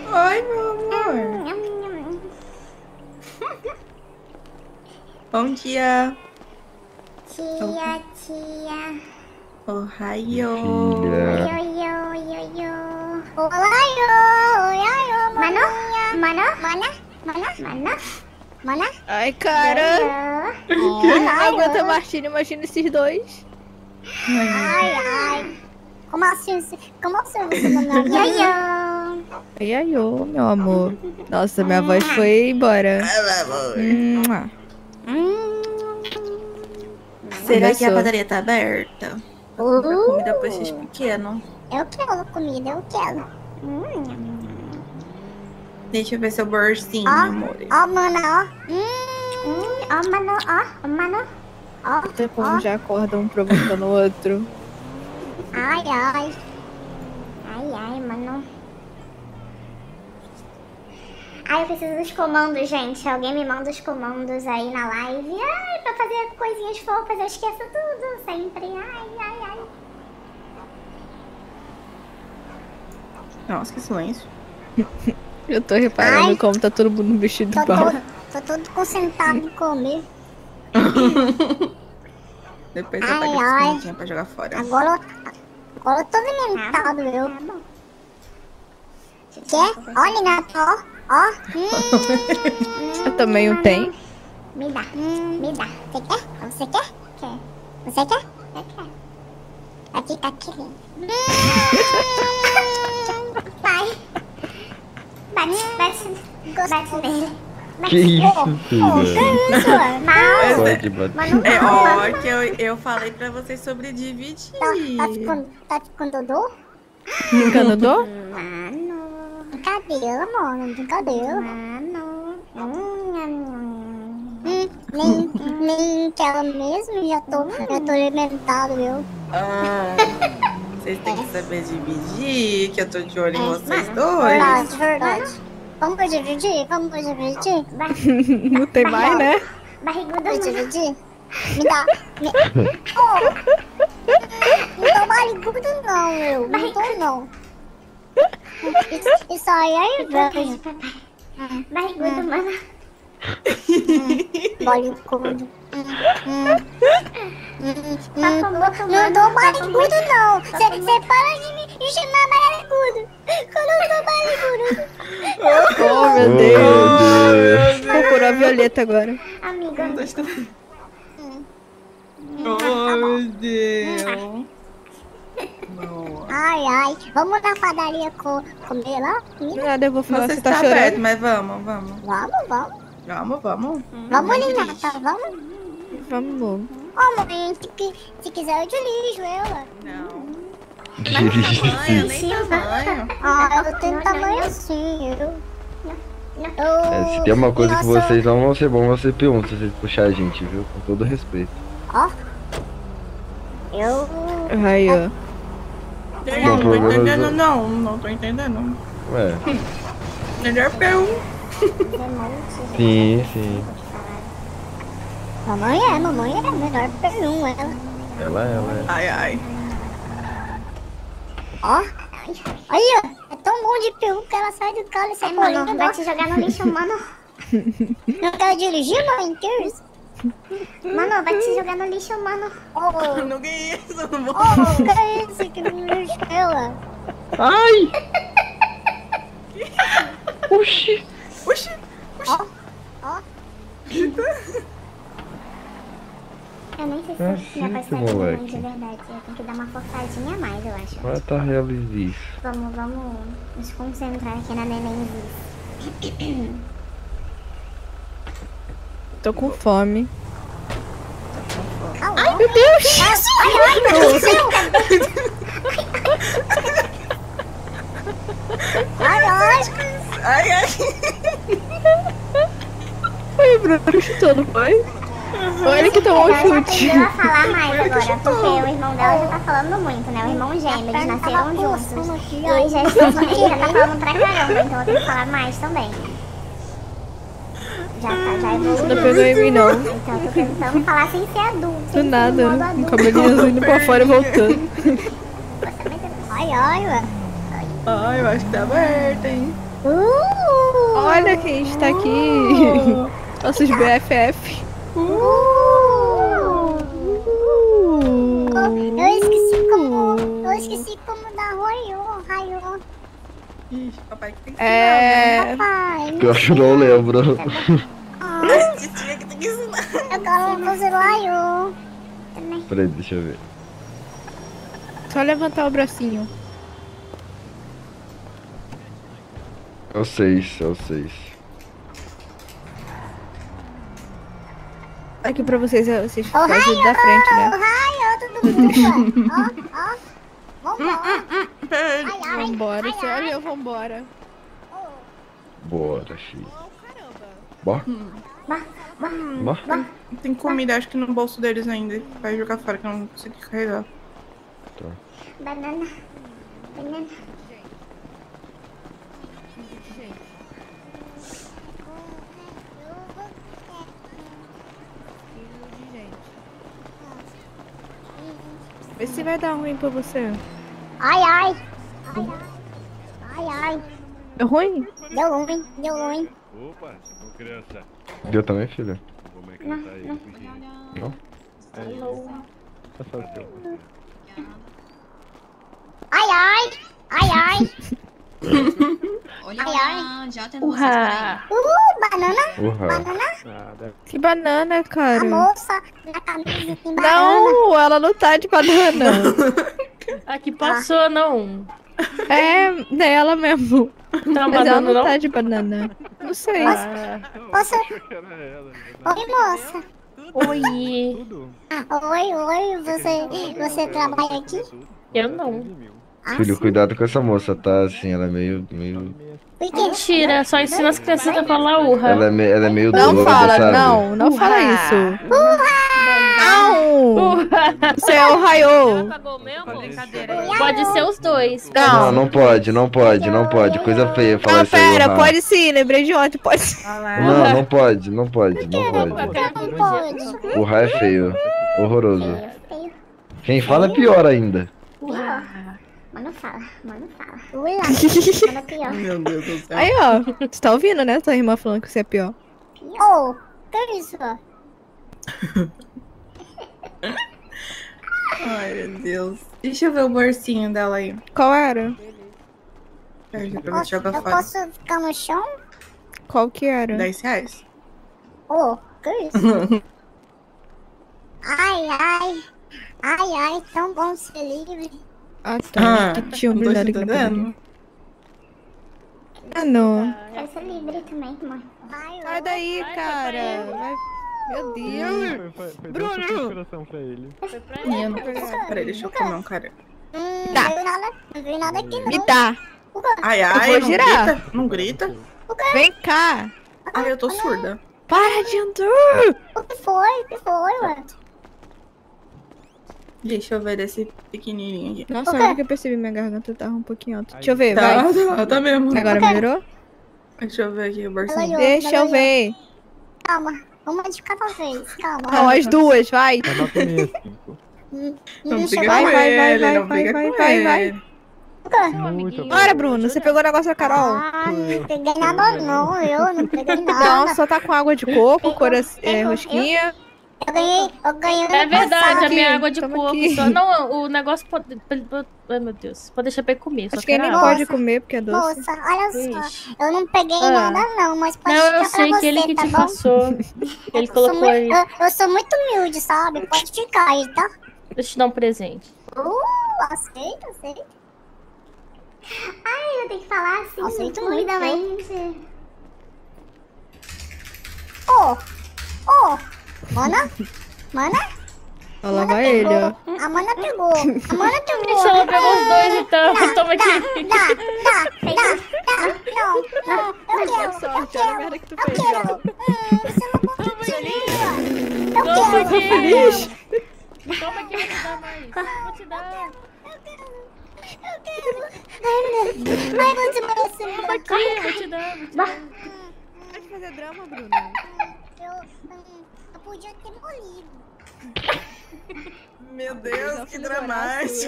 Oi, meu amor. Bom dia. Tia, tia. Ohio. Filha. Olá, Mano? Mana? Ai, cara. Não aguenta Martini, imagina esses dois. Ai. Como assim você não me ajuda? Ai, ai, ô, meu amor. Nossa, minha voz foi embora. Mua. Será que a Começou. padaria tá aberta? Comprar comida pra esses pequenos. Eu quero comida, eu quero. Deixa eu ver seu bolsinho, Ó, amor. ó, mana, ó. Mano. Ó, Até como já acorda um provocando o outro. Ai, mano. Ai, eu preciso dos comandos, gente. Alguém me manda os comandos aí na live. Ai, pra fazer coisinhas fofas, eu esqueço tudo sempre. Ai. Nossa, que silêncio. Eu tô reparando Ai. como tá todo mundo vestido igual. Tô todo concentrado em comer. Depois você pega Ai. as comidinhas pra jogar fora. Agora eu tô alimentado, eu. Quer? Olha, Natal, ó. Eu também não tenho. Me dá. Você quer? Quer. Você quer? Eu quero. Aqui tá querendo. Vai. Bate nele. Que isso, filha? Mal. Pode bater. Mas não É fala. ó que eu falei pra vocês sobre dividir. Tá ficando dodô? Canadô? Mano. Brincadeira, mano. Brincadeira. Mano. Nem quero mesmo. Já tô alimentado, eu. Vocês têm que saber dividir, que eu tô de olho em vocês Verdade, dois. verdade. Vamos dividir? Não tem mais, né? Barrigudo. Vamos dividir? Me dá. Não tô barrigudo, não, eu. Não tô, não. Isso aí é inveja. Barrigudo, mano. Barrigudo. Não tô barrigudo, não. Você para de me chamar barrigudo. Eu não tô barrigudo. Oh, meu Deus. Procurou a Violeta agora. Amiga. Oh, meu Deus. Nossa. Ai. Vamos na padaria comer lá? Nada, eu vou Não falar sei se se tá tá aberto, chorando. mas vamos. Vamos. Vamos, Linata, vamos. Vamos. Ó, mãe, se quiser eu dirijo ela. Não. Dirige Tamanho, sim. nem tamanho. Eu tenho tamanho assim, Se tem uma coisa que vocês não vão ser bom, vão ser P1 se vocês puxar a gente, viu? Com todo respeito. Ó. Eu... Aí, ó. Não tô entendendo, não tô entendendo. Ué, Melhor P1. sim. Mamãe é melhor P1, ela. Ela é. Ai. Ó. Olha, é tão bom de P1 que ela sai do carro e sai correndo. Vai te jogar no lixo, mano. Não quer dirigir, mãe? Que isso? Mano, vai te jogar no lixo, mano. Não ganhei isso, não vou. Que é isso? Que lixo ela? Ai! Oxi! Ó. Eu nem sei se minha voz tá moleque. de verdade. Eu tenho que dar uma forçadinha a mais, eu acho. Vai tá realizando isso. Vamos nos concentrar aqui na nenenzice. Tô com fome. Ai, meu Deus! Ai, meu Deus do céu! Ai. Foi, Bruno chutou, não foi? Ou ele que tomou o chute. Ela aprendeu a falar mais agora, porque o irmão dela já tá falando muito, né? O irmão gêmeo, eles nasceram juntos. E eles já tá falando pra caramba, então eu tenho que falar mais também. Já evoluiu. Não pegou em mim, não. Então eu tô tentando falar sem ser adulto. Do sem ser nada. modo adulto. O cabelinho indo pra fora e voltando. Ai, ué. Ai, eu acho que tá aberto, hein? Olha quem está aqui. Nossos BFF. Eu esqueci como dar raio. Ixi, papai que tem que Papai, Pior que eu não lembro. ensinar. Que tem que ensinar. eu quero fazer o raio. Peraí, deixa eu ver. Só levantar o bracinho. É o 6, é o 6. Aqui pra vocês, vocês O fazem raio, da frente, né? o raio, todo mundo. Ó. Vambora. Vambora, sério, vambora. Bora, filho. Bora. Bora. Tem comida, acho que no bolso deles ainda. Vai jogar fora que eu não consegui carregar. Tá. Banana. Vê se vai dar ruim pra você. Ai. É ruim? Deu ruim. Opa, ô criança. Deu também, filha? Vou me cantar aí, fugir. Não? Ai. Olha Ai, lá, já tendo vocês por aí. Banana. Urra. Que banana, A cara. moça na camisa tem banana. Não, ela não tá de banana. Aqui passou, não. É, dela mesmo. Tá Mas ela mandando, não não? tá de banana. Não sei. Moça. Era ela, né? Oi, moça. Oi. Tudo? Oi, você trabalha aqui? Eu não. Filho, cuidado com essa moça, tá? Assim, ela é meio. Por quê? Mentira, só ensina as crianças a falar urra. Ela é meio Não doida, fala, sabe? não fala isso. Não! Você é o Raio. Pagou mesmo? Brincadeira. Pode ser os dois. Não, não pode. Coisa feia falar Não, isso aí. pera, Urra. pode sim, lembrei de ontem, pode sim. Não pode. Não pode. O Ra é feio. Horroroso. Quem fala é pior ainda. Mano, fala. Ui, lá. Pior. Meu Deus do céu. Aí, ó, você tá ouvindo, né? Tua irmã falando que você é pior. Oh, que é isso? Ai, meu Deus. Deixa eu ver o bolsinho dela aí. Qual era? Peraí, pra ver se joga Eu fora. posso ficar no chão? Qual que era? R$10. Oh, que é isso? Ai, tão bom ser livre. Ah, tá. Que tinha um não tô brilhado aqui na entendendo. Ah, não. Quero ser livre também, mãe. Sai daí, cara. Vai... Meu Deus. Foi Bruno! dar uma inspiração pra ele. Menino, peraí, deixa eu comer um cara. Tá. Não vi nada aqui, não. Me dá. Ai, vou não girar. grita. Não grita. Vem cá. Ai, eu tô surda. Para de andar. O que foi, ué? Deixa eu ver desse pequenininho aqui. Nossa, O quê? agora que eu percebi, minha garganta tava um pouquinho alta. Deixa eu ver, vai. Tá mesmo. Agora melhorou? Deixa eu ver aqui o bolsinho. Ela- Deixa eu ver. Calma, uma de cada vez, calma. Não, as duas, vai. Vai dar comer 5. Não Deixa briga eu Vai, com vai, ele, vai, não vai, briga vai, com vai, vai. ele. Muito Bora, Bruno, você pegou o negócio da Carol? Ah, não peguei nada não, eu não peguei Não, nada. só tá com água de coco, rosquinha. Eu ganhei É verdade, a Aqui, minha água de toma coco. aqui. Só não, o negócio pode. Ai, meu Deus. Pode deixar pra ele comer. Só Acho que ele nem quero água. pode comer porque é doce. Moça, olha só, Ixi. eu não peguei Ah. nada não, mas pode Não, eu ficar sei pra que ele você, que tá te bom? passou. Ele colocou aí. Eu sou muito humilde, sabe? Pode ficar aí, tá? Deixa eu te dar um presente. Aceita. Ai, eu tenho que falar assim, aceito muito também. Mana? Olha lá vai ele, ó. A mana pegou. Deixa ela pegar os dois então. Toma aqui. Não, eu quero. Sorte, olha a merda que tu fez, ó. Toma aqui. Toma aqui, vou te dar mais. Vou te dar. Ai, você merece. Toma aqui, vou te dar. Pode fazer drama, Bruno. Eu podia ter morrido. Meu Deus, que dramático.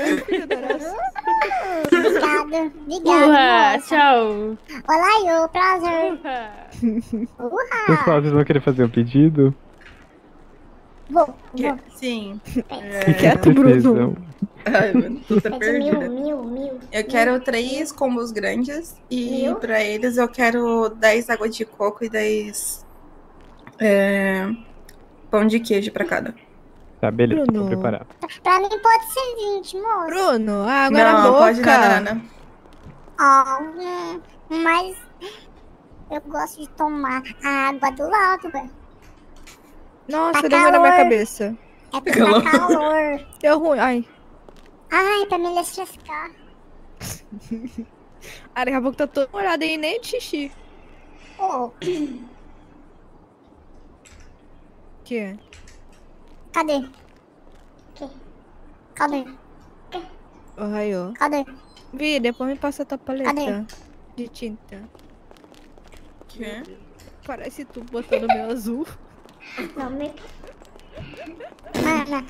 Obrigada, Urra, moça. tchau. Olá, eu, prazer. Urra. Pessoal, vocês vão querer fazer um pedido? Vou. Sim. Quieto, Bruno. Precisam. Ai, mano, tô até É de perdida. mil. Eu quero 3 combos grandes e Mil? pra eles eu quero 10 água de coco e 10 pão de queijo pra cada. Tá, beleza, Bruno. vou preparar. Pra mim pode ser 20, moço. Bruno, água na Não, boca. pode nada. Mas eu gosto de tomar a água do lado, velho. Nossa, Tá deu ruim na minha calor. cabeça. É pra dar calor. Deu ruim. Ai. Ai, pra me refrescar. Ah, daqui a pouco tá todo molhado aí, nem de xixi. Ô, Que? cadê? Cadê? Arraiou. Cadê? Vi, depois me passa a tua paleta Cadê? de tinta. Que? Parece tu botando meu azul. Não me... Mana,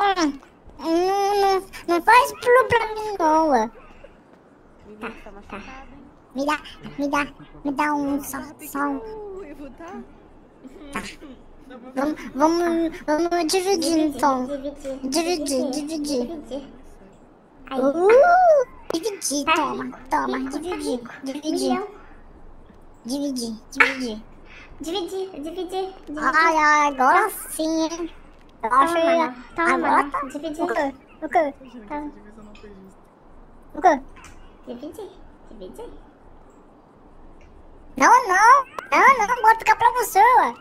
não faz pro pra mim, não, ué. Tá. Me dá um só. Ruivo, tá? Vamos dividir, então. Dividir. Dividir, toma. Dividir. Ai, agora sim, hein. Eu acho que agora tá. Dividir. O quê? Dividir. Não, bota ficar pra você, ué.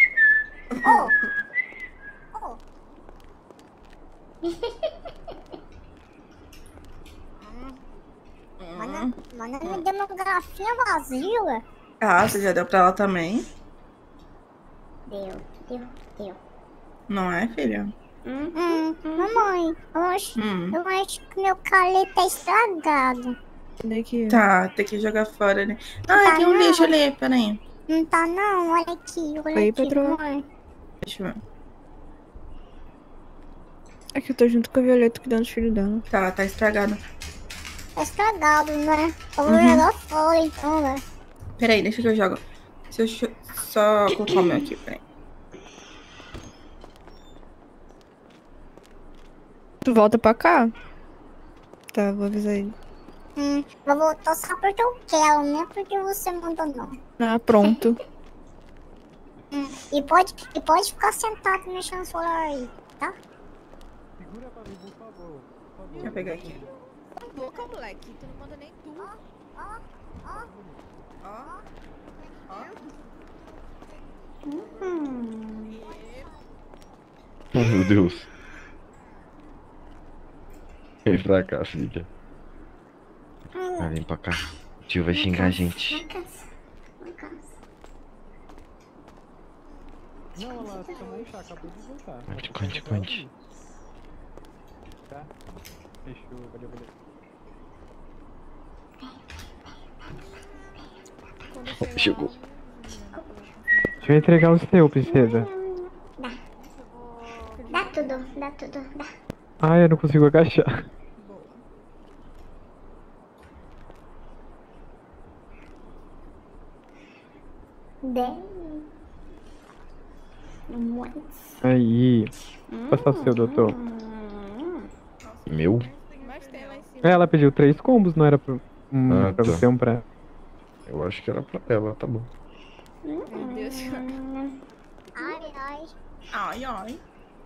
Mano, me deu uma garrafinha vazia, ué. Ah, você já deu pra ela também? Deu. Não é, filha? Mamãe, eu acho que meu calê tá estragado. Daqui. Tá, tem que jogar fora ali. Ah, tem um não. lixo ali, peraí. Não tá não, olha aqui, Oi, patroa. mãe. Deixa eu ver. É que eu tô junto com a Violeta cuidando dos filhos dela. Tá estragado. Tá estragado, né? Eu vou jogar fora então, né? Peraí, deixa que eu jogo. Deixa eu só colocar o meu aqui, peraí. Tu volta pra cá? Tá, vou avisar ele. Vou voltar só porque eu quero, não é porque você mandou não. Ah, pronto. E pode ficar sentado mexendo no celular aí, tá? Segura pra mim, por favor. Deixa eu pegar aqui. Boca, moleque. Tu não manda nem tu. Oh, meu Deus. Vem pra cá, filha. Vem pra cá. O tio vai xingar a gente. Não, olha lá, você tomou um chá, acabou de voltar. Conte. Tá? Fechou, valeu. Chegou. Deixa eu entregar o seu, princesa. Dá tudo. Ai, eu não consigo agachar. Aí. Passar o seu, doutor. Meu? Mas tem lá em cima. Ela pediu 3 combos, não era pra, pra tá. você, um pra... Eu acho que era pra ela, tá bom. Meu Deus. Ai.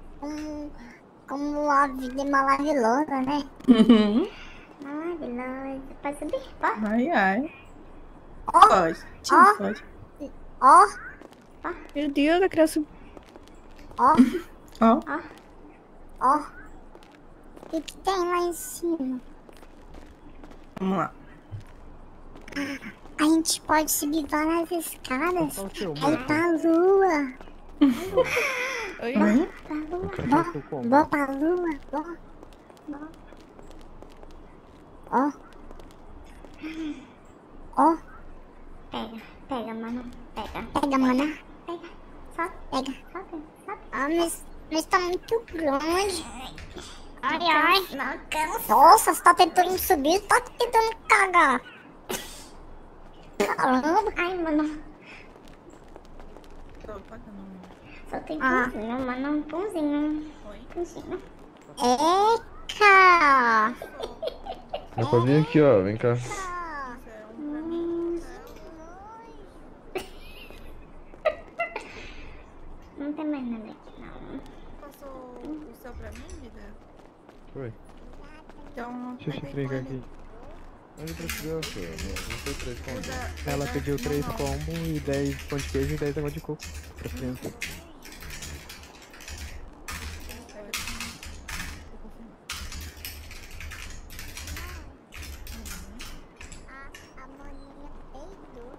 Como a vida é maravilhosa, né? Maravilhosa. Pode subir? Pode? Ai. Ó, Pode. Sim, ó. pode. ó, Meu Deus, a criança. ó. Ó, O que tem lá em cima? vamos lá. A gente pode subir várias escadas. Qual o seu, Aí mano? pra lua. Oi? Oi? Pra lua. Qual o seu combo? Vou pra lua. Ó. Pega, mano. Pega, mana. Pega. Só pega. Ah, Mas tá muito grande. Ai, ai. Nossa, você tá tentando subir, tá tentando cagar. Caramba. Ai, mano. Só tem pãozinho, mano. Pãozinho. Pãozinho. Eca! Dá pra vir aqui, ó. Vem cá. Não tem mais nada aqui, não. Passou o seu pra mim, vida? Foi. Então, Deixa eu entregar aqui. Onde precisou, filho? Não foi 3 combos. Ela pediu 3 combos e 10 pão de queijo e 10 água de coco pra criança. A maninha peidou.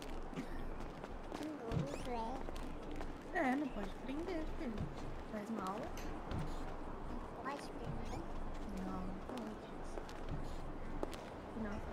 não pode prender, filho. Faz mal. Não pode prender? Não, não pode. Não.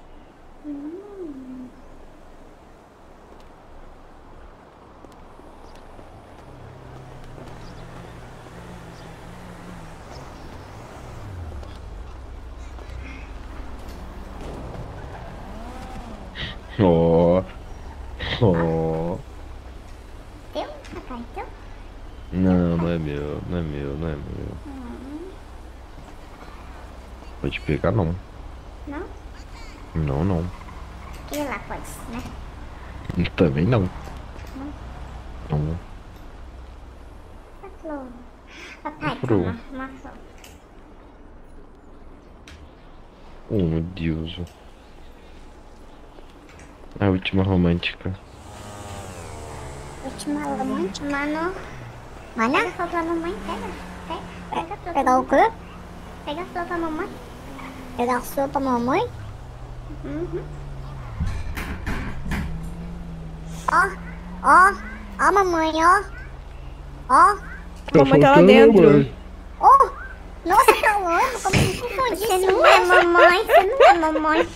Ó. Ó. Teu? Papai, teu? Não, não é meu, não é meu, não é meu. Pode pegar não. Não? Não, não. E lá pode, né? Também não. Não. Flor. Papai, Flor. toma uma flor. Oh, meu Deus. A última romântica. Última romântica, mano. Mano? Pega a flor pra mamãe, pega. Pega a flor. Pegar o quê? Pega a flor pra mamãe. Pegar a flor pra mamãe? Ó, mamãe, ó. Ó. Mamãe tá lá dentro. Oh, nossa, calando, como que confundi? Você não é mamãe, você não é mamãe.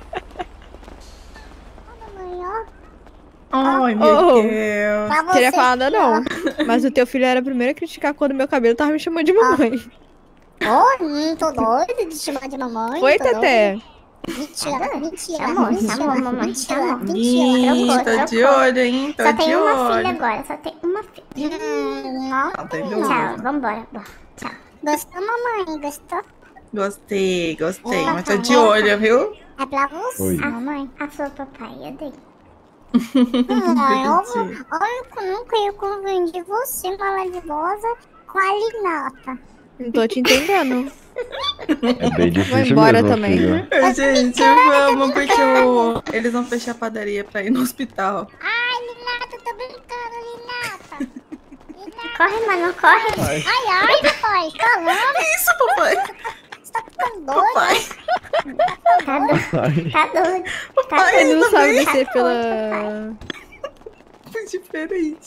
Ó, mamãe, ó. Ai, meu Oh. Deus. Pra você. Queria falar nada não. Mas o teu filho era o primeiro a criticar quando meu cabelo tava me chamando de mamãe. Oh, tô doido de chamar de mamãe. Foi, tô Teté? doido. Mentira, Chamou, mamãe. Ih, tô de olho, hein? Tô Só de tem uma filha olho. agora, só tem uma filha. Não. Não tem dúvida. Tchau, vambora. Tchau. Gostou, mamãe? Gostou? Gostei, gostei. Mas tô de olho, viu? É pra você, Oi. mamãe. A flor papai, eu dei. Ai, Bonitinho. olha que eu nunca ia confundir você, maravilhosa, com a Linata. Não tô te entendendo. É bem difícil embora mesmo, também. filha. Ai, gente, vamos, porque eles vão fechar a padaria pra ir no hospital. Ai, Linata, tô brincando, Linata. Corre, mano, corre. Ai, papai, calma, Isso, papai. você tá ficando doido. Papai. Tá doido. Ai, Tá doido. Papai, Ele não sabe também. descer pela... Foi diferente.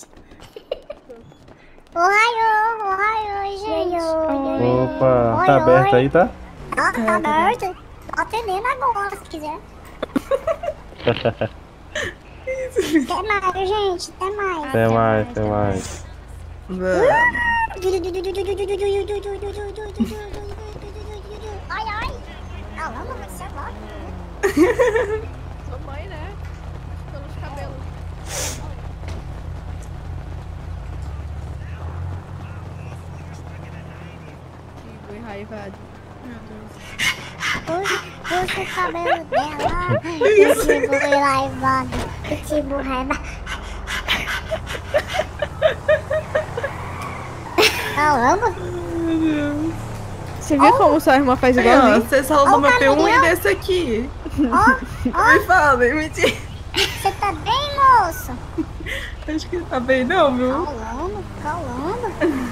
Oi, gente. Opa, Oi, tá aberto oi. aí, tá? Ah, tá aberto? Tô atendendo agora, se quiser. Até mais, gente, até mais. Até mais, até mais. Vamos. Ai, ai. Calma, você é louco. Sua mãe, né? Pelos cabelos. Que enraivado. Puxa o cabelo dela. Pitbull enraivado. Pitbull raiva. Caramba. Você viu como sua irmã faz Aí, ó, igualzinho? você salva Ó, o meu P1 e Gabriel. desse aqui. Ó, Me fala, me diz. você tá bem, moço? Acho que tá bem não, viu? Calando, calando.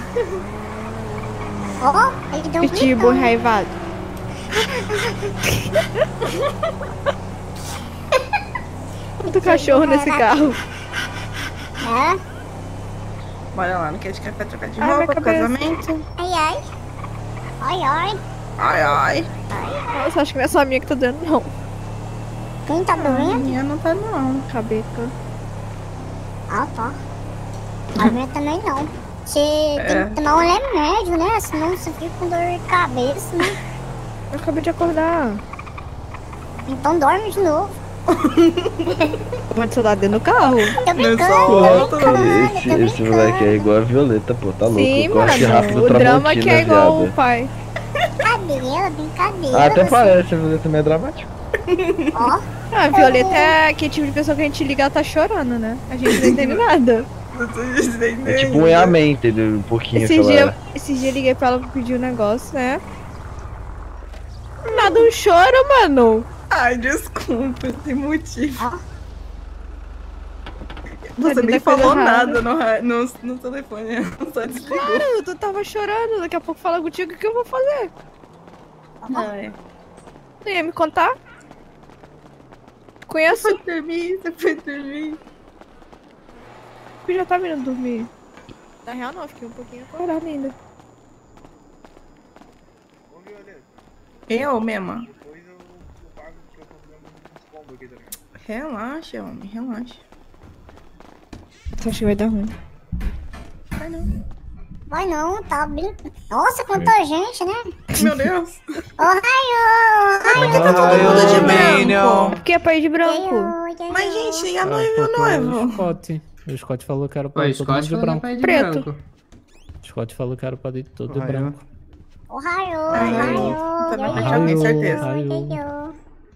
Ó, ele deu um Pitbull gritão. enraivado. Quanto cachorro nesse carro. É? Bora lá, não quer de café trocar de Ai, minha roupa pro cabeça. casamento? Ai, ai. Ai, ai. Ai, ai. Nossa, acho que não é só a minha que tá dando, não. Quem tá A doendo? minha não tá não. Cabeca. Ah, tá. A minha também não. Você tem que tomar um remédio, né? Senão você fica com dor de cabeça, né? Eu acabei de acordar. Então dorme de novo. Pode soldar dentro do carro. Tô brincando, Pô, tô brincando. esse moleque é igual a Violeta, pô, tá louco. Sim, Corte rápido, mano. O drama que é Tramontina, igual viado. o pai. Brincadeira. Até você- parece, a Violeta também é dramática. Ó, Ah, a Violeta é aquele tipo de pessoa que a gente liga, ela tá chorando, né? A gente não entende nada. Não tô dizendo É tipo um ainda. Yamen, entendeu? Um pouquinho, Esse sei dia, lá. eu liguei pra ela pra pedir um negócio, né? Nada, um choro, mano. Ai, desculpa, tem motivo. Você Tadinha nem da coisa falou errada. nada no telefone, só desligou. Claro, tu tava chorando, daqui a pouco fala contigo, o que eu vou fazer? Ai. Tu ia me contar? Conheço, Você foi dormir. eu já tava indo dormir. Na real não, fiquei um pouquinho acordada ainda. Eu mesma. Relaxa, homem, relaxa. Você acha que vai dar ruim? Vai não. vai não, tá bem. Nossa, quanta gente, né? Meu Deus. Ô, raio! Por que tá todo mundo de branco? Porque é pai de branco. Mas, gente, e a noiva e o noivo? O Scott falou que era Pô, pra o ir todo mundo Scott de falou branco. pai de Preto. branco. O Scott falou que era pra ir todo de Raio. branco. Ô, raio! Ai, Raio! tá na raio, frente de alguém, certeza. Raio.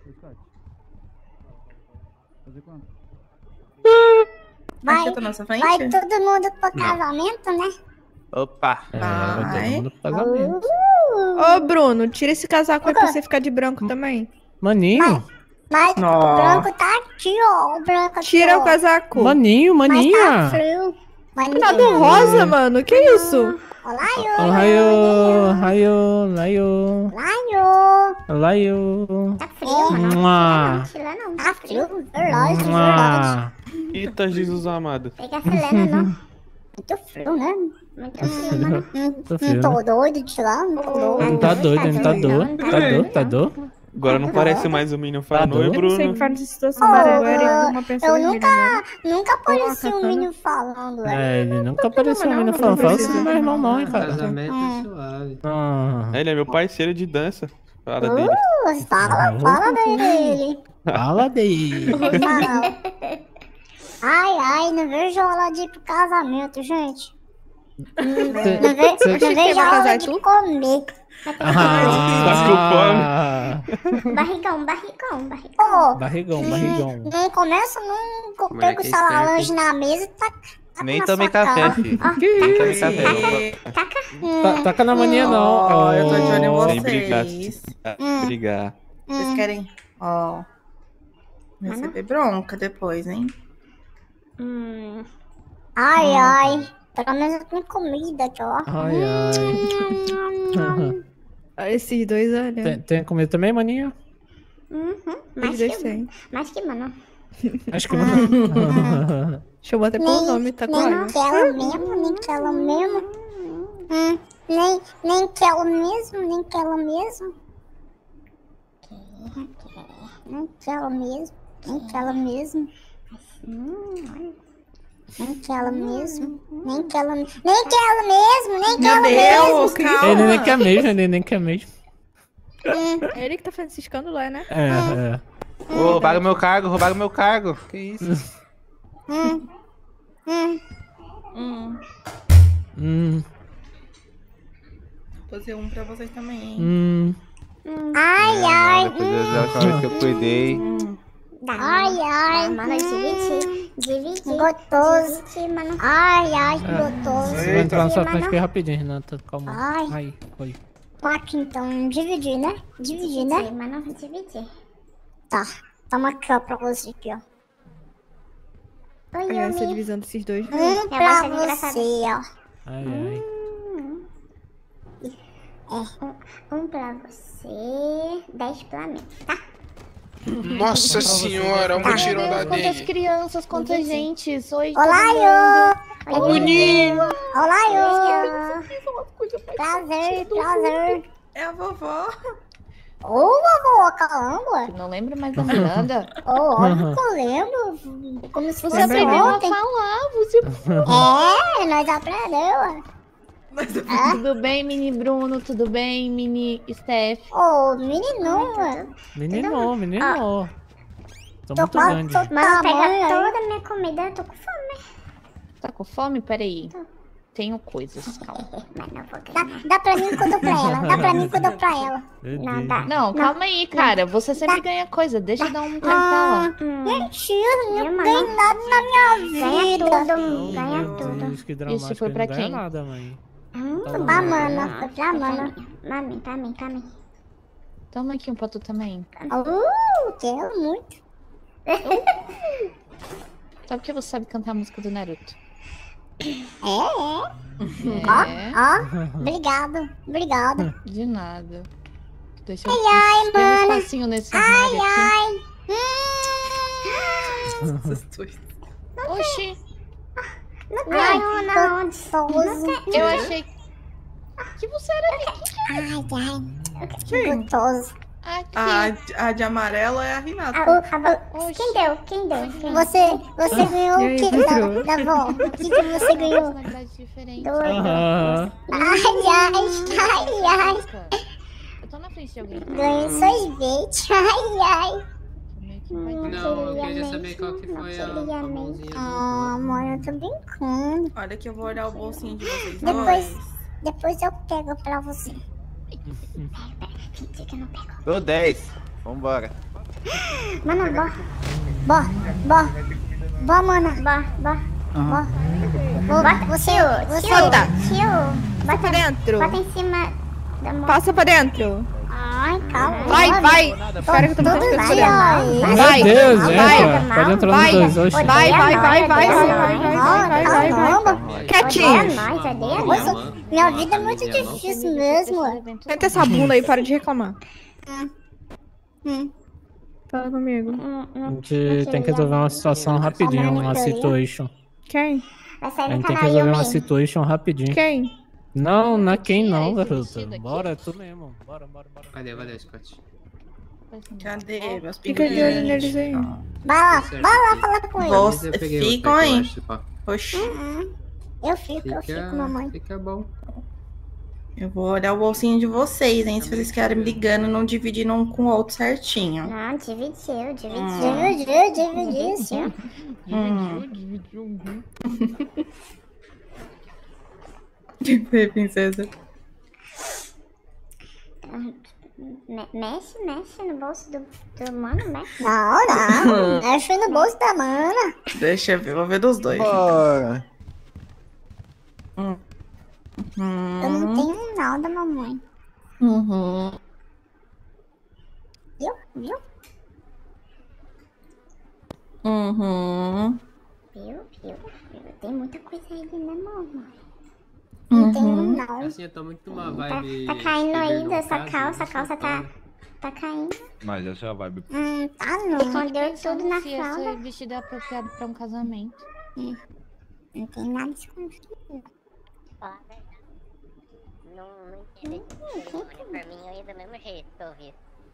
Aqui Vai, tá na nossa frente? vai todo mundo pro casamento, né? Opa. É, vai Ai. todo mundo pro casamento. Ô, Bruno, tira esse casaco aí pra você ficar de branco também. Maninho, Mas Nó. o branco tá aqui, ó. O branco aqui, Tira ó. o casaco. maninho, Mas tá maninha. frio. Mas Tá do rosa, mano. Que isso? Ó, raio! Oh, raio, raio, raio, Raio! raio. Tá frio, mano. Mua. Tira não. Tá frio, verdade, verdade. Mua. Eita, Jesus amado. Pega a Selena, não. Muito frio, né? Muito frio, mano. Tô frio, Não né? tô doido de lá, não tô Não doido. tá doido, não tá doido. Tá doido, tá doido. Agora não parece mais o menino falando, oi, Eu Eu não sei o Bruno. que faz nessa situação, mas agora é uma pessoa Eu vermelha, nunca apareci um katana. menino falando, velho. É, ele nunca apareceu não, menino não falando. Fala precisa. assim, meu irmão não, hein, cara. Casamento é suave. Ah, Ele é meu parceiro de dança. Fala dele. Fala dele. fala dele. Fala. Ai, não vejo hora de ir pro casamento, gente. Não vejo vai a casar hora e de tu? comer. Ah, Barrigão, barrigão, barrigão. Pô, barrigão, barrigão. não começa, não Moleque pego o salão esperto, hoje na mesa e tá Nem na tomei sua cara. café, filho. Nem tomei café. Taca na mania não. Ó, eu tô de olho em Sem brigar. vocês. Brigar. Vocês querem? Ó. Receber bronca depois, hein? Ai. Pelo menos eu tenho comida aqui, ó. Ai, ai. Olha esses dois, olha. Tem comida também, maninho? Os dois têm. Mas que, mano. Acho que não. Chamou até pelo nome, tá com raiva. Nem quero mesmo, nem quero mesmo. Nem quero mesmo, nem quero mesmo. Nem quero mesmo, nem quero mesmo. Nem quero mesmo, nem quero mesmo, nem quero mesmo, nem Meu quero Deus, mesmo. calma. Ele nem quer mesmo, ele nem quer mesmo. É ele que tá fazendo esse escândalo, é, né? É. Ô, roubaram meu cargo, roubaram meu cargo. Que isso? Vou fazer um pra vocês também, hein? Ai, Depois da última vez que eu cuidei. ai, Mano, divide. gostoso. Divide, mano. Ai, que gostoso. Você vai entrar na sua frente bem rapidinho, Renata. Calma. Ai. Aí, foi. Aqui então, dividir, né? Dividir, né? Divide, mano. Divide. Tá, toma aqui, ó, pra você aqui, ó. Oi, Aí essa Yumi. divisão desses dois. Um pra voz tá engraçada. você, ó. Ai, ai. Um pra você, 10 pra mim, tá? Nossa senhora, um tirão da Quantas dengue. crianças, quantas gentes. Oi, Olá, Ó, o boninho. Olá, prazer. É a vovó. Ô, vovó, caramba. Não lembro mais da Miranda. Ô, óbvio que eu lembro. Como se Você fosse aprendeu a ontem. falar, Nós aprendeu. Tudo bem, mini Bruno? Tudo bem, mini Steph? Ô, menino. Menino. Tô Tô muito quase grande. tô Mano, pega tamanho. toda a minha comida, eu tô com fome. Tá com fome? Peraí. Tenho coisas, calma. Mas não vou ganhar. Dá pra mim que eu dou pra ela. Dá pra mim que eu dou pra ela. Meu Não Deus. dá. Não, calma aí, cara. Você sempre ganha coisa. Deixa eu dar um tempo pra ela. Mentira, não Mano, ganhei nada na minha ganha vida. tudo, ganha Meu tudo. Deus, que dramático. foi ele pra não ganha quem? nada, mãe. Pra mana, foi pra mana. Pra mim. Toma aqui um pra tu também. Quero muito. Só porque você sabe cantar a música do Naruto. Ó, obrigado. De nada. Deixa eu ai, tem um mano. espacinho nesse armário aqui. Oxi, Não, gostoso. eu achei que você era Ai, que gostoso. aqui. A de amarelo é a Renata. Quem deu? Você ganhou E o aí, que Pedro? da avó? O que você ganhou? Personalidade diferente. Aham. Ai. Eu tô na frente de alguém. Ganhei sorvete. Ai. Meio que vai ter. Não, eu queria saber qual que foi a mãozinha. Amor, eu tô brincando. Olha que eu vou olhar o bolsinho de vocês Depois eu pego pra você. Tô 10. Vambora. Mano, Bora, mana. Você. Bota pra dentro. Bota em cima da mão. Passa pra dentro. Ai, calma. Vai. Espera que eu tô muito Tudo pescoço. vai. Vai. Meu Deus, vai. entra. Pode entrar Vai. nos dois. Oxi. Vai. Caramba. Quietinho. Nossa, minha vida é muito difícil mesmo. Senta essa bunda aí, para de reclamar. Fala comigo. A gente tem que resolver uma situação rapidinho, uma situation. Quem? Vai sair A do gente tem que canal resolver uma Yumi. situation rapidinho. Quem? Não é quem não, garoto. Bora, tu mesmo. Bora. Cadê, Scott? Cadê meus Fica de olho pinguins? neles aí. Vai lá falar com ele. Vocês Eu peguei outro ficam aqui, eu aí. acho, pá. Oxi. Eu fico, mamãe. Fica bom. Eu vou olhar o bolsinho de vocês, hein? Se vocês querem me ligando, não dividindo um com o outro certinho. Não, dividiu. Dividiu. Que foi, princesa? Mexe no bolso do mano, mexe. Não. Mexe no bolso da mana. Deixa eu ver, vou ver dos dois. Bora. Eu não tenho nada, mamãe. Viu? Tem muita coisa aí, né, mamãe? Não tenho não. Assim, eu tô muito numa vibe. Tá caindo aí escrever dessa um caso, calça, a calça tá caindo. Mas essa é a vibe. Tá não. Escondeu tudo na Se fralda. esse vestido é apropriado pra um casamento. Não tem nada escondido. Não entendo pra mim eu ia do mesmo jeito, talvez.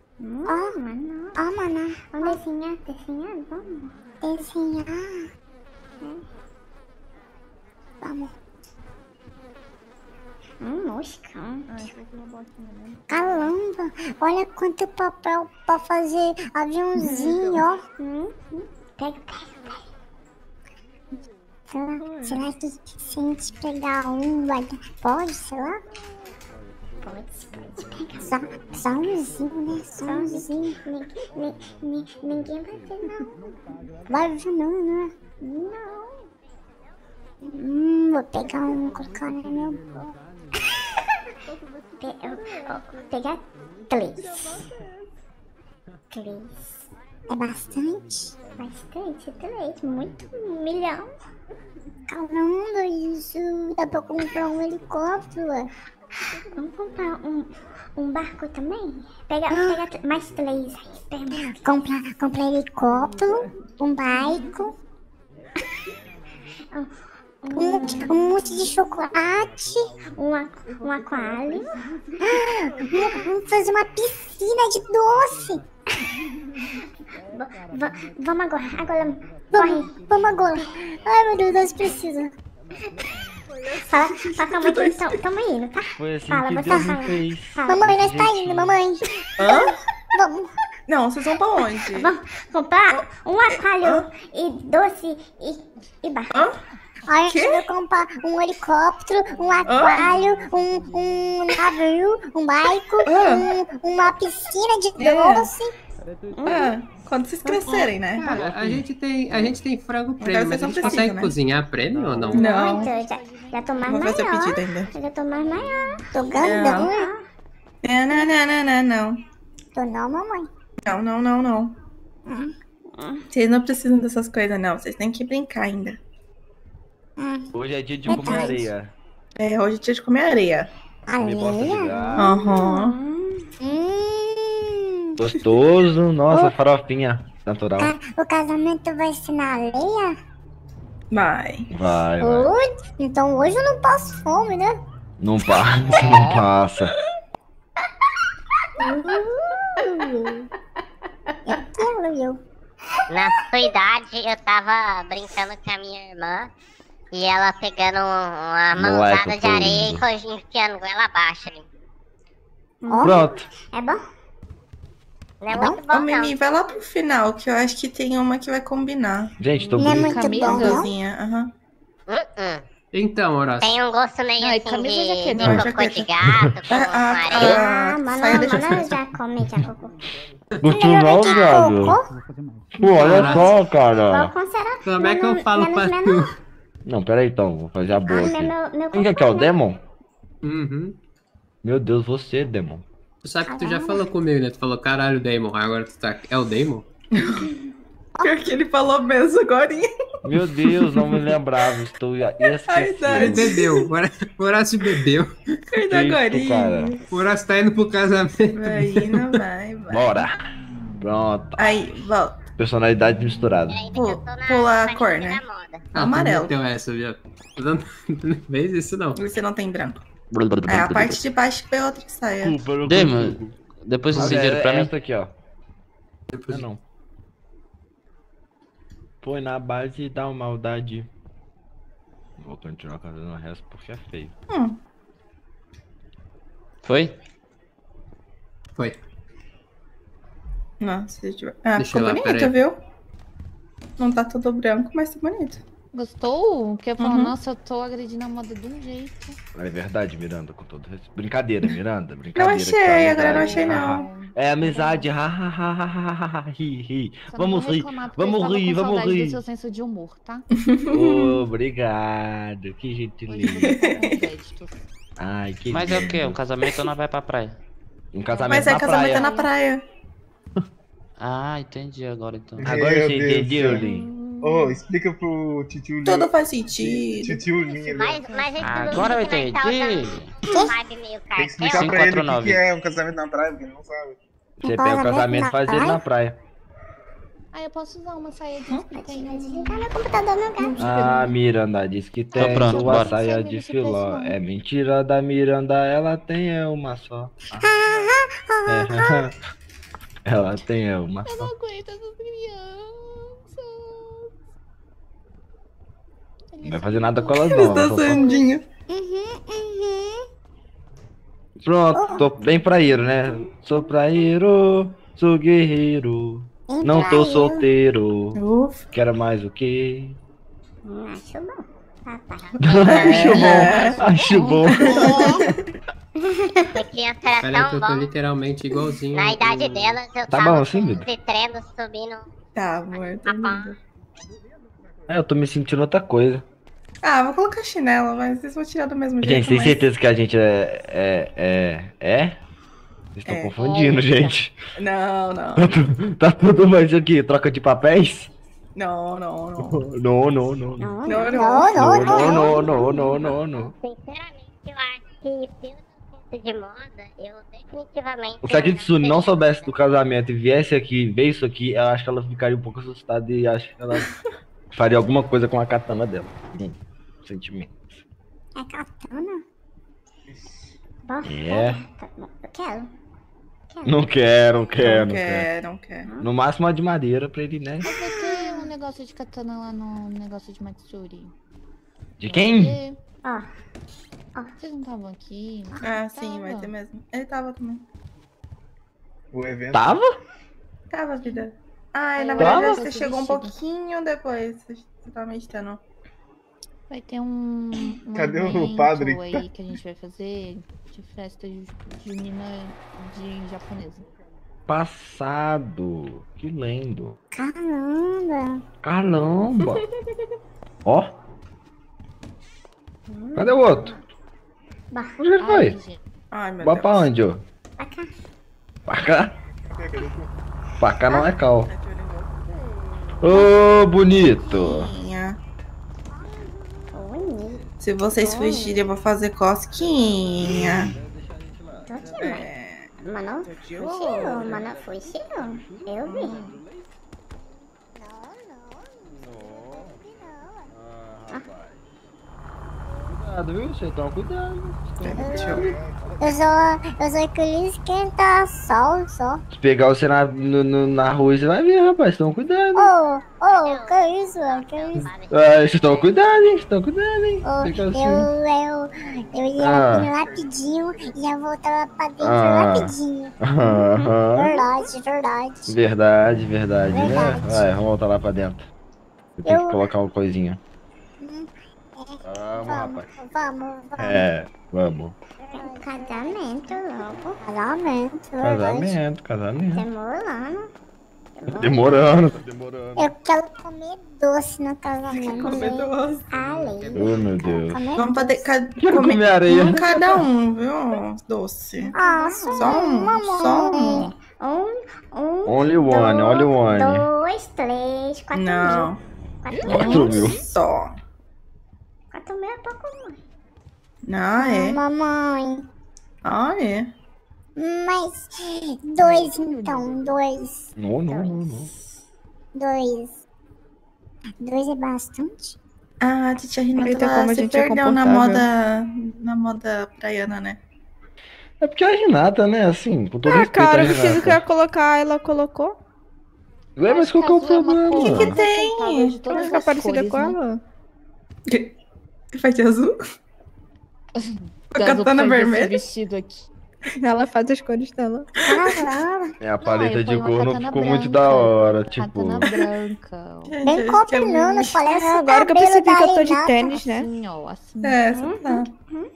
Mana. Vamos desenhar, vamos. Desenhar. Vamos. Moscão. Caramba, olha quanto papel pra fazer aviãozinho, ó. Pega. Será que se a gente pegar um, vai dar? Pode, sei lá? Pode. Só umzinho, né? Só umzinho. Ninguém vai ver, não. Vai ver não, né? Não. Vou pegar um e colocar no meu bolso. Pegar 3. É bastante? Bastante, 3. Muito. 1 milhão. Caramba, isso dá pra comprar um helicóptero, ué. Vamos comprar um barco também? Pega mais 3 aí. Comprar helicóptero, um barco, um monte de chocolate, um aquário. Vamos fazer uma piscina de doce. Vamos agora. Vamos agora. Ai, meu Deus, nós precisamos. Fala com a mãe que tamo indo, tá? Foi assim Fala, que você Deus fala. me fez. Mamãe, nós tá indo, mamãe. Hã? Vamos. Não, vocês vão pra onde? Vamos comprar um aquário e doce e barco. Hã? A gente vai comprar um helicóptero, um aquário, um navio, um barco, uma piscina de doce. Quando vocês crescerem, né? A gente tem frango prêmio, mas a gente vocês não consegue precisam, né? cozinhar prêmio ou não? Não. Já tô mais Vou fazer o maior. pedido ainda. Já tô mais maior. Tô grandão. Não. Tô não, mamãe. Não. Vocês não precisam dessas coisas, não. Vocês têm que brincar ainda. Hoje é dia de comer areia. É, hoje é dia de comer areia. Me bota de graça. Aham. Gostoso. Nossa, farofinha natural. O casamento vai ser na areia? Vai. Vai. Então hoje eu não passo fome, né? Não passa. Eu. Na sua idade, eu tava brincando com a minha irmã e ela pegando uma mãozada de areia e enfiando goela abaixo ali. Pronto. É bom? Não é muito bom, Ô, Mimi, vai lá pro final, que eu acho que tem uma que vai combinar. Gente, tô Não é bonito. muito bom, não? Aham. Então, Horácio. Tem um gosto meio assim camisa de jaqueta. cocô de gato, com areia. Mano já come já cocô. Muito mal, viado. Pô, olha só, cara. Como é que eu falo pra tu? Não, pera aí então, vou fazer a boa aqui. Quem Quem que é o Demon? Uhum. Meu Deus, você, Demon. Tu sabe que tu já falou comigo, né? Tu falou, caralho, Damon. Agora tu tá... É o Damon? Pior que ele falou mesmo agora. Meu Deus, não me lembrava. Estou Ele esquecido. bebeu. O Horácio bebeu. Ainda agora. O Horácio tá indo pro casamento. Vai indo, vai. Bora. Pronto. Aí, volta. Personalidade misturada. Pula a cor, né? Amarelo. Então essa, viu? Tu não fez isso, não. Você não tem branco. É, a parte de baixo foi outra saia. Demon, depois você dinheiro pra mim. Essa aqui, ó. Não. Põe na base e dá uma maldade. Vou continuar fazendo o resto porque é feio. Foi? Foi. Nossa, deixa eu ver. Deixa Ficou eu lá, bonito, peraí. viu? Não tá todo branco, mas tá bonito. Gostou? Porque eu falo, nossa, eu tô agredindo a moda de um jeito. É verdade, Miranda, com todo respeito. Brincadeira, Miranda. Não Brincadeira. achei, agora não achei não. É amizade. Vamos rir, vamos rir, vamos do rir. seu senso de humor, tá? Obrigado, que gentileza. Ai, que Mas é o lindo. quê? Um casamento ou não vai pra praia? Um casamento Mas é na casamento praia. na praia. Ah, entendi agora então. Agora Meu você Deus entendeu, do céu. Lin? Ô, explica pro tio Lin. Tudo faz sentido. Tio Lin. Mas Agora eu entendi. vibe meio Tem que explicar pra ele o que é um casamento na praia, porque ele não sabe. Você pega o casamento e faz ele na praia. Ah, eu posso usar uma saia de split. Tá no computador, meu gato. Ah, Miranda diz que tem pronto, sua bora. saia de filó. É mentira da Miranda, ela tem uma só. Ela tem uma Eu só. não aguento essas crianças. Não vai fazer nada com elas Eles não. dançandinho. Pronto, tô bem praieiro, né? Sou praieiro, sou guerreiro. Não tô solteiro. Ufa. Quero mais o quê? Acho bom. Acho bom. A criança era Peraí que eu tão tô bom. literalmente igualzinho. Na idade delas, eu Tá tava bom assim, com Vida? os trenos subindo. Tá, amor. Tá lindo. Eu tô me sentindo outra coisa. Ah, vou colocar chinelo, mas vocês vão tirar do mesmo jeito. Gente, tem mas- certeza que a gente é? Vocês estão confundindo, gente. Não. Tá tudo mais aqui, troca de papéis? Não. Não. Sinceramente, eu acho que pelo senso de moda, eu definitivamente... Se a Kitsune não soubesse do casamento e viesse aqui, ver isso aqui, eu acho que ela ficaria um pouco assustada e acho que ela faria alguma coisa com a katana dela. Sentimentos. É katana? É. Eu quero. Não quero. Não quero. No máximo uma de madeira pra ele, né? Eu vou ter um negócio de katana lá no negócio de Matsuri? De quem? Ó. Vocês não estavam aqui? Ah, sim, vai ter mesmo. Ele tava também. O evento. Tava? Tava, vida. Ai, na Tava? verdade você chegou um pouquinho depois. Você tá meditando. Vai ter um Cadê o evento padre? aí que a gente vai fazer de festa junina de japonesa. Passado. Que lindo. Caramba. Caramba. Ó. Cadê o outro? Onde ele foi? Ai, meu Vai Deus. pra onde, ô? Pra cá. Pra cá? Pra cá não é cal. Ô, bonito. Se vocês fugirem, eu vou fazer cosquinha. Mano, fugiu. Mano, fugiu. Eu vi. Cuidado, viu? Você toma cuidado. Eu só queria esquentar sol só. Se pegar você na rua, você vai ver, rapaz. Toma cuidado. Que isso, mano? Que isso? Ah, vocês tomam cuidado, hein? Vocês tomam cuidado, hein? Fica assim. Eu ia aqui rapidinho e ia voltar lá pra dentro rapidinho. Verdade. Verdade, né? Vai, vamos voltar lá pra dentro. Eu tenho que colocar uma coisinha. Vamos, rapaz. Vamos. Vamos. Casamento logo. Casamento. Demorando. Tá demorando. Eu quero comer doce no casamento. Comer doce. Oh, meu Deus. Vamos fazer comer areia. Cada um, viu? Doce. Só um. Only one. 2, 3, 4 Não. mil. 4 mil. Só. 4 mil é pouco, mãe. Ah, é? Mamãe. Ah, é? Mas 2 então, 2. Não. 2 é bastante? Ah, Titia Renata, Eita, como a você gente é perdeu na comportável. moda praiana, né? É porque a Renata, né, assim, com todo respeito Cara, a o vestido que eu ia Renata. colocar, ela colocou. Ué, mas qual que é o problema? O que tem? Pra ficar parecida com ela. Vai de azul? Katana vermelha? Vestido aqui. Ela faz as cores dela. É, a paleta eu de ponho uma cor não katana ficou muito branca. da hora, tipo... Katana branca. Bem combinando, parece o Agora que eu percebi cabelo que eu tô da de Renata. tênis, né? Assim, ó, assim. Você tá.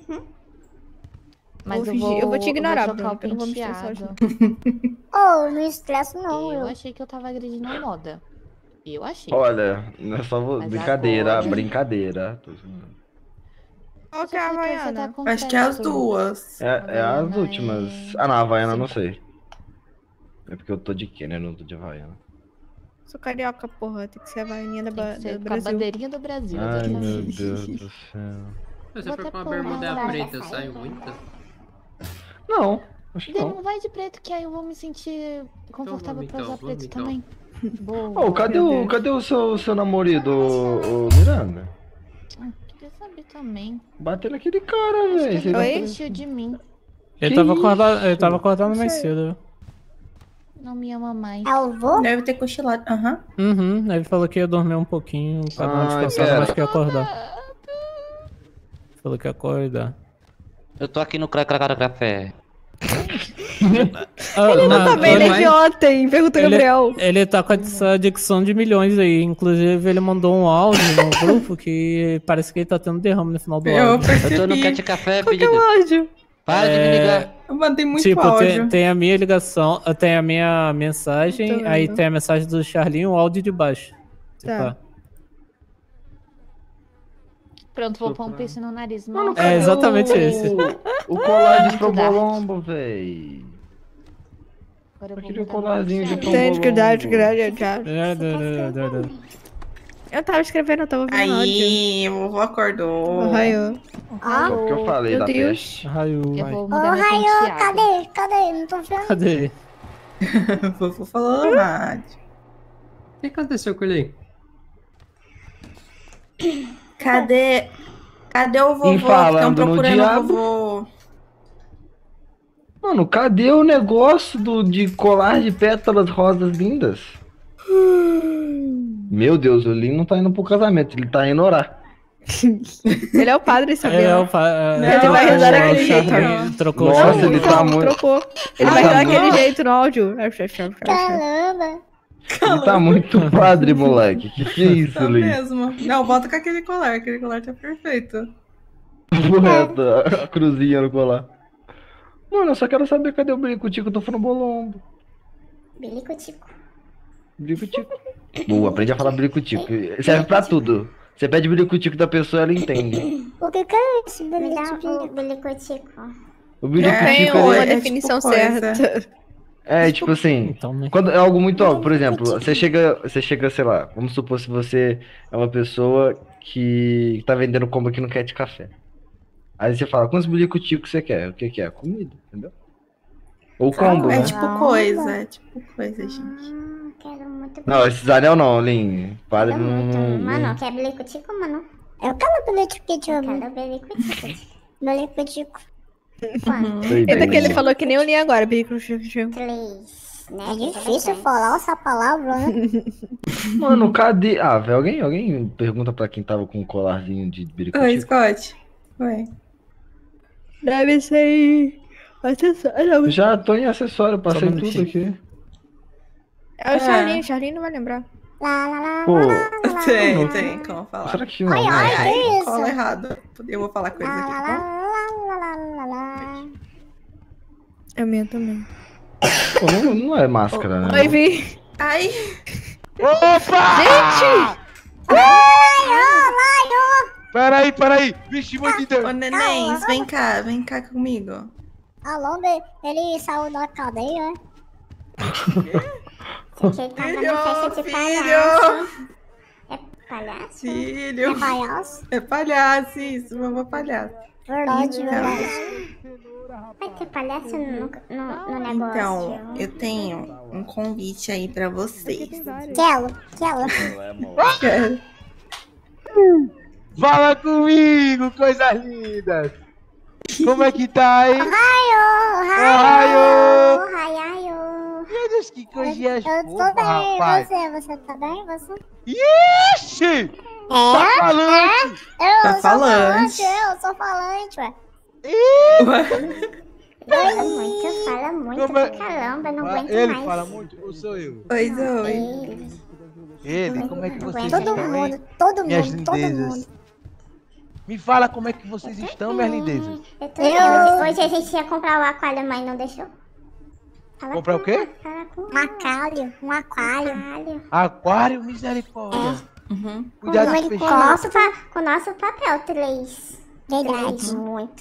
Mas eu vou te ignorar, trocar Bruno, eu não vou me estressar penteado. Não estressa não, Eu achei que eu tava agredindo a moda. Eu achei. Olha, não é só Mas brincadeira, agora- brincadeira. Qual que é a Havaiana? Acho que é as duas. É as últimas. Ah, não, a Havaiana eu não sei. É porque eu tô de quê, né? Não tô de Havaiana. Sou carioca, porra. Tem que ser a Havaianinha do Com a Brasil. bandeirinha do Brasil. Ai, meu exatamente. Deus do céu. Se Vou eu for até com uma pôr bermuda uma preta, eu saia. saio muito. Não, acho que Dê, não. não vai de preto, que aí eu vou me sentir confortável pra usar preto então. também. Ô, cadê o seu namorado, ô Miranda? Queria saber também. Bateu naquele cara, velho. Você Ele não- desistiu de mim. Ele Que tava isso? acordando mais cedo. Não me ama mais. É o vô? Deve ter cochilado. Aham. Uhum, ele falou que ia dormir um pouquinho, pra dar uma Ai, descansada, cara. mas que ia acordar. Falou que ia acordar. Eu tô aqui no café. Ele não tá bem, ele é de ontem. Pergunta o Gabriel. Ele tá com essa dicção de milhões aí. Inclusive, ele mandou um áudio no grupo que parece que ele tá tendo derrame no final do áudio. Eu tô no Cat Café, Qual que é o pedido. áudio? Para de me ligar. Eu mandei muito Tipo, áudio. tem a minha ligação, tem a minha mensagem, Tô aí vendo. tem a mensagem do Charlinho, o áudio de baixo. Tá. Pronto, vou pôr um piercing no nariz. Não, É exatamente esse. O colar de Muito dark. trombolombo, véi. Agora eu vou Aquele mudar colarzinho de meu trombolombo. Eu tava escrevendo, eu tava ouvindo áudio. Aí, o vovô acordou. O Raio. Só porque eu falei Meu da Deus. peste. Raio, Eu vai. vou Ô, mudar meu Raio, penteado. cadê? Não tô vendo. Cadê? O vovô falou rádio. O que aconteceu com ele aí? Cadê o vovô? E Que falando estão no procurando o diabo? vovô. Mano, cadê o negócio de colar de pétalas rosas lindas? Meu Deus, o Lin não tá indo pro casamento, ele tá indo orar. Ele é o padre, sabia? É o Ele vai rezar daquele jeito. Trocou. Nossa, ele tá muito... Trocou. Ele vai rezar daquele jeito no áudio. Caramba. Ele tá muito padre, moleque. Que é isso, Tá Lin? mesmo. Não, bota com aquele colar tá perfeito. Correto, a cruzinha no colar. Mano, eu só quero saber cadê o Birico-Tico do Frambolombo. Bilico-tico. Birico-Tico. Boa, aprende a falar Birico-Tico. Serve pra tudo. Você pede Birico-Tico da pessoa, ela entende. O que é esse Me dá bilico-tico? o bilicotico. O Tem Birico-Tico, uma ele... definição tipo coisa. certa. É, tipo assim, Então, né? quando é algo muito óbvio, por exemplo, você chega, sei lá, vamos supor se você é uma pessoa que tá vendendo combo aqui no Cat Café. Aí você fala, quantos bilico-tico você quer? O que que é? Comida, entendeu? Ou combo, É né? tipo coisa, gente. Quero muito. Não, esses anel não, Lin. Padre Quero não... muito. Mano, quer bilicotico, mano? Eu quero bilico-tico. Eu quero bilicotico. Bilico-tico. Sei Eita, bem. que ele falou que nem eu li agora. Birico-Tico. 3, né? É difícil falar essa palavra, né? Mano, cadê? Ah, velho, alguém pergunta pra quem tava com um colarzinho de Oi, birico-tico? Scott. Oi. Deve ser acessório. Já tô em acessório, passei Só um tudo minutinho. aqui. É o Charlinho não vai lembrar. Lá, lá, lá, Pô, Tem, como falar. será que não? Ai, que isso? Cola errado. Eu vou falar coisa lá, aqui, lá, tá bom? lá, lá, lá, lá. É minha também. Pô, não é máscara, né? Oi, Vi. Ai, Gente! Peraí. Vixe, meu Deus. ô Nenéns, vem cá comigo. Alô, ele saiu da cadeia, né? Você tava na festa de palhaço. É palhaço? Filho. É palhaço? É palhaço, isso, vovô palhaço. Verdade, Então. verdade. Vai ter palhaço no negócio. Então, eu tenho um convite aí pra vocês. Quero. Quero. Fala comigo, coisas lindas. Como é que tá, hein? Raio! Meu Deus, que coisinhas Eu tô fofas, bem, rapaz. você tá bem? Você? Ixi! Tá falante! Tá falante. Eu sou falante, ué. Fala muito Como é- pra caramba, não aguento Ele mais. fala muito ou sou eu? Oi, Zoe. Ele, como é que vocês Todo estão, mundo, hein? todo Minhas mundo, todo lindezas. mundo. Me fala como é que vocês estão, minhas lindezas. Eu tô bem. Hoje a gente ia comprar o aquário, mas não deixou. Fala Comprar o quê? Fala com Um aquário. Aquário, misericórdia. Uhum. Cuidado com o com peixe. o nosso papel, 3. Verdade. Muito.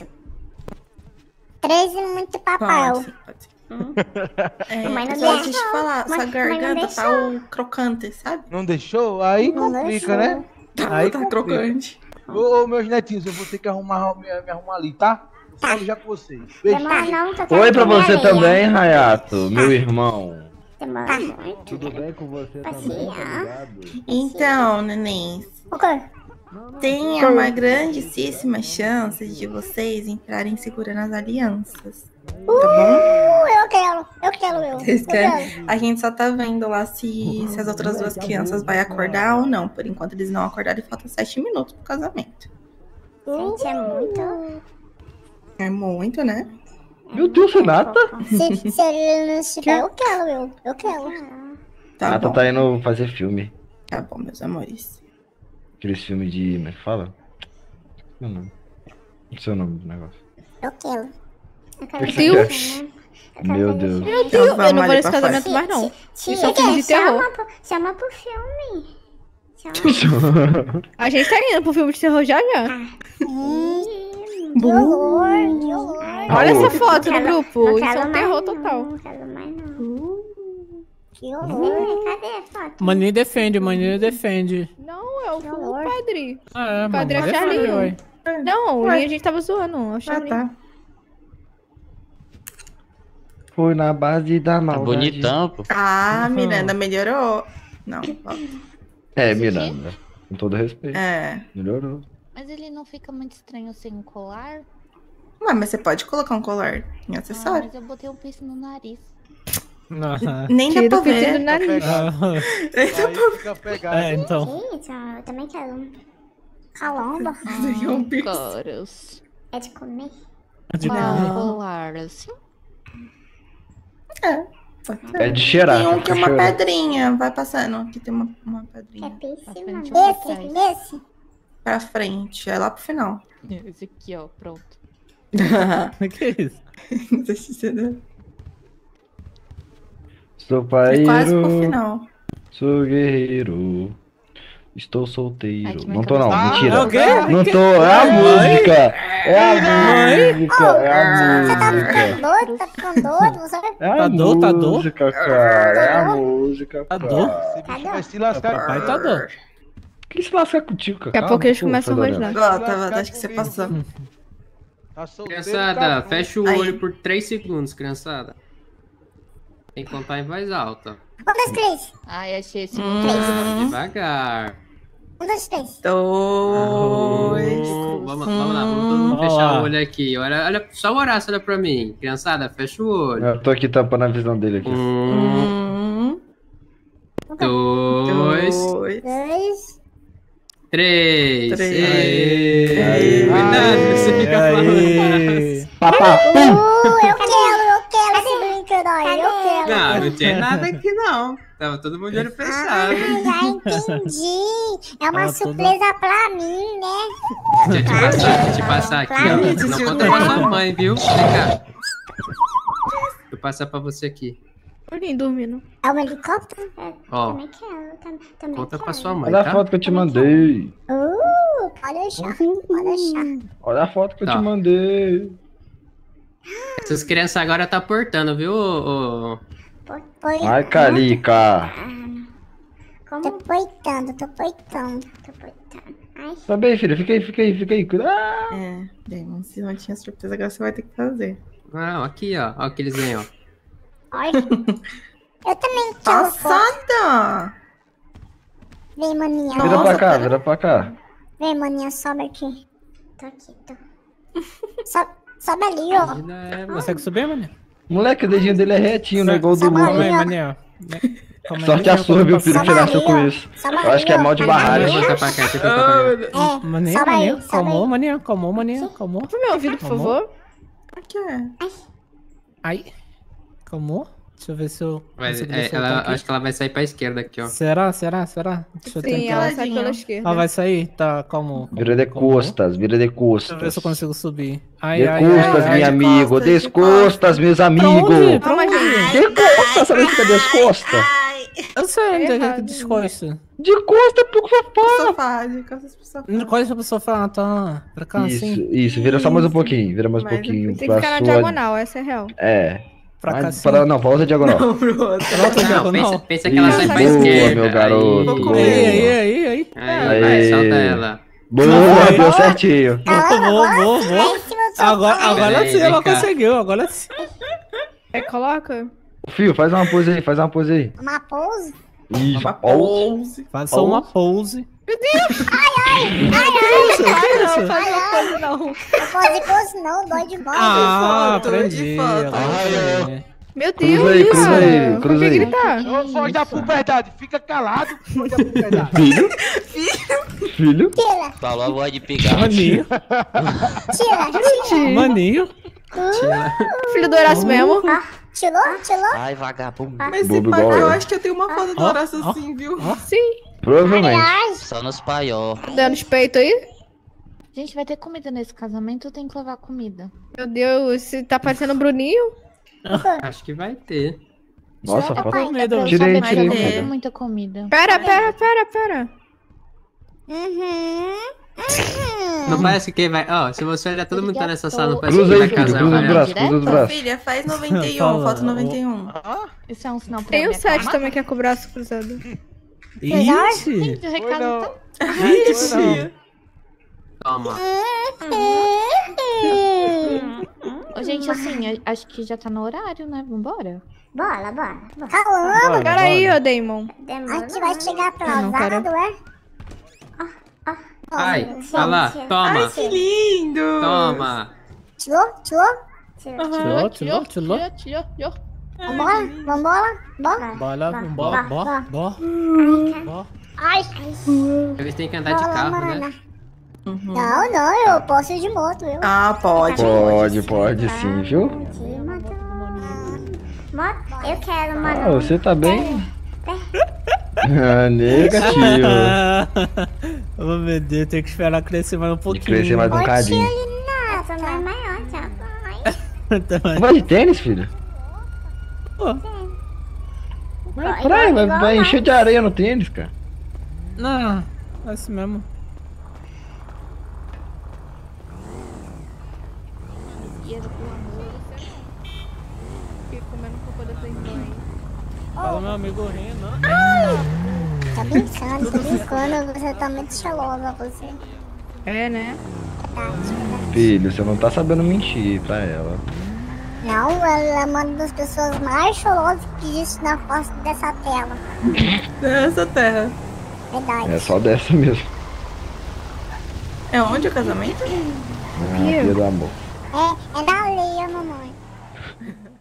13 muito papel. Pode ser. É, Mas não só deixa eu te deixou. falar, Mas sua não garganta tá deixou. o crocante, sabe? Não deixou? Aí Não complica, deixou. né? Aí Tá complica. crocante. Ô, meus netinhos, eu vou ter que me arrumar ali, tá? Eu falo já com vocês. Beijo. Demora não, que eu quero Oi pra comer você areia. também, Rayato, meu irmão. Demora muito. Tudo bem com você também, Passear. tá ligado? Então, nenéns, O quê? tem uma grandíssima chance de vocês entrarem segurando as alianças. Tá bom? Eu quero. Vocês querem? A gente só tá vendo lá se as outras duas crianças vão acordar ou não. Por enquanto eles não acordaram e faltam 7 minutos pro casamento. Gente, é muito. É muito, né? Meu Deus, Renata. Se ele não estiver, eu quero. Tá Renata bom. tá indo fazer filme. Tá bom, meus amores. Aqueles filmes de... Como é que fala? Meu nome. Não sei o nome do negócio. Eu quero. Eu quero Deus. ver, né? Meu Deus. Meu Então Deus, eu vamos não vou ali nesse pra casamento fora. mais, não. Tia, Isso é filme de terror. chama pro filme. Chama. A gente tá indo pro filme de terror já. Que horror, que horror. Olha Raul. essa foto no grupo. Não Isso é quero um mais terror não, total. Não quero mais não. Que horror. Cadê a foto? Maninho defende. Não, é o padre. Ah, é, Padre Maninho é Charlinho. defende, ué. Não, Ué. a gente tava zoando. É o Charlinho. tá. Foi na base da Tá maldade. bonitão, pô. Ah, Miranda melhorou. Não, volta. É, Miranda. Com todo respeito. É. Melhorou. Mas ele não fica muito estranho sem um colar? Ué, mas você pode colocar um colar em Ah, acessório. mas eu botei um piercing no nariz. Nem dá pra ver. Fica pegado. Então. Gente, eu também quero um. Calomba. Caras. É de comer? Colar assim? É de cheirar. Tem um que é uma cheirar. pedrinha. Vai passando. Aqui tem uma pedrinha. Esse? Pra frente. É lá pro final. Esse aqui, ó, pronto. O que é isso? Deixa eu entender. Sou É quase pro paeiro, final. sou guerreiro, estou solteiro. Ai, que Não tô não, minha mentira. é o quê? Não tô, é a música. É a música, é a música. Tá ficando doido? Você vai... É a Tá dor? música, cara. É a música, Tá cara. dor? Vai se lascar. Papai tá dor. Quem se lascar contigo, cara? Daqui a pouco eles começam a rosnar. Gota, acho que você passou. Tá solteiro, Criançada, tá bom. fecha o Aí. olho por 3 segundos, criançada. Tem que contar em voz alta. 1, 2, 3. Ai, achei esse Devagar. 1, 2, 3. 2. Vamos lá, vamos todo mundo fechar o olho aqui. Olha, só o Horácio olha pra mim. Criançada, fecha o olho. Eu tô aqui tampando a visão dele aqui. 1, 2, 2. 3. Três. Cuidado, você fica falando. Papá, Eu quero esse brinquedo aí, eu quero. Não tinha nada aqui não. Tava todo mundo de olho fechado. Já entendi. É uma surpresa pra mim, né? Deixa eu te passar aqui, ó. Não conta pra sua mãe, viu? Vem cá. Vou passar pra você aqui. Olhem dormindo. É um helicóptero? Ó, Também quero, também conta quero. pra sua mãe, olha a tá? foto que eu te mandei. Pode deixar, pode deixar. Olha a foto que eu Tá. te mandei. Essas crianças agora tá portando, viu? Foi. Ai, Calica. Tô poitando. Ai, Tá bem, filha. Fica aí. Cuida. Ah. É, Damon, se não tinha surpresa, agora você vai ter que fazer. Não, aqui, ó. Ó o que eles ganham, ó. ai. Eu também quero foto. Passada! Vem, maninha. Vira pra cá, vira pra cá. Vem, maninha, sobe aqui. Tô aqui, tô. Sobe ali, ó. Consegue subir, mané? Moleque, o dedinho dele é retinho, não é igual o do Calma aí, Lucas. mané. Sorte a sua, meu filho, que nasceu com isso. Eu acho que é mal de barragem. Deixa eu contar pra cá, deixa eu contar pra cá. Mané, sobe aí, mané. sobe Calmou, aí. mané. Calmou, mané. Calmou. Pro meu ouvido, por favor. O que é? Ai. Calmou. Deixa eu ver se eu... Vai, consigo é, soltar ela, aqui. acho que ela vai sair pra esquerda aqui, ó. Será? Deixa eu Sim, tentar. ela sai pela esquerda. Ela vai sair? Tá, calmo. Vira de costas, vira de Deixa eu ver se costas. eu consigo subir. Ai, De ai, costas, ai, ai. meu amigo. Descostas, meus amigos. Pra onde? De costas, sabe o que é descosta? Eu sei onde é que descosta. De costa pro sofá. Sofá, de costas pro sofá. Costa pro sofá, tá. Pra cá, Isso, assim. isso. Vira só mais um pouquinho. Vira mais um Mais um pouquinho Tem que pra ficar na sua... diagonal, essa é real. É. Pra cá, Mas sim. para... Não, pra outra diagonal. Não, pro outro. Outra Não, diagonal. pensa que ela sai pra Boa, esquerda. meu garoto. Vou Boa. comer. Aí. Aí, vai, solta ela. Boa, deu certinho. Vou. Agora Vem sim, ela cá. conseguiu. Agora sim. É, coloca. Fio, faz uma pose aí, Uma pose? Isso, Uma pose. pose. Faz só uma pose. Não pose não, dói demais. Ah, foto, aprendi. de foto. agora Meu Deus, Cruza aí, Isa. cruza aí, Por cruza que aí. gritar? Ô, foge da puberdade, fica calado. Foge da puberdade. Filho? Tira, Falou a voz de pigar. Maninho. tira. Maninho. Filho do Horácio mesmo. Tirou? Ai, vagabundo. Mas se Bobo pá, igual eu eu. acho que eu tenho uma foto do Ó, Horácio ó. assim, viu? Sim. Provavelmente. Só nos paió. Dando os peitos aí. Gente, vai ter comida nesse casamento ou tem que levar comida? Meu Deus, se tá parecendo o Bruninho. Acho que vai ter. Nossa, É foto. pra eu Tirei, saber se tirei. vai ter muita comida. Pera. Não parece que vai. Ó, se você olhar, todo mundo tá nessa sala, não parece Cruza que aí, vai filho, casar. cruza os vai. braços, cruza os braços. Filha, faz 91, Fala, foto 91. Isso é um sinal pra Tem eu o me 7 acalmar? também que é com o braço cruzado. Ixi. Gente, o recado não. tá... Ixi. Toma. Ô, gente, assim, acho que já tá no horário, né? Vambora? Bora. Calma, Pera aí, ô Damon. a gente vai chegar não quero. atrasado, é? Ai, olha lá, toma. Ai, que lindo. Toma. Tirou? Tirou. Vambora? Vambora? Bora? Bora, vambora, bora, bora. Ai, Eles têm que andar de carro, né? Não, não, eu posso ir de moto, eu. Ah, pode. Pode sim, viu? Moto? Eu quero, Ah, mano. você tá bem? Ah, negativo. Oh, meu Deus, tem que esperar crescer mais um pouquinho. Crescer mais um cadinho. Nossa, não é maior, já. Vai de tênis, filho? Vai praia, vai encher de areia no tênis, cara. Não, é assim mesmo. Fiquei comendo cocô da tua irmã, hein? Fala, meu amigo Renan. Tá brincando, tô brincando, você tá muito chalosa, você. É, né? Filho, você não tá sabendo mentir pra ela. Não, ela é uma das pessoas mais chorosas que existe na face dessa tela. Dessa terra. Verdade. É só dessa mesmo. É onde o casamento? Ah, filho do amor. É da areia, mamãe.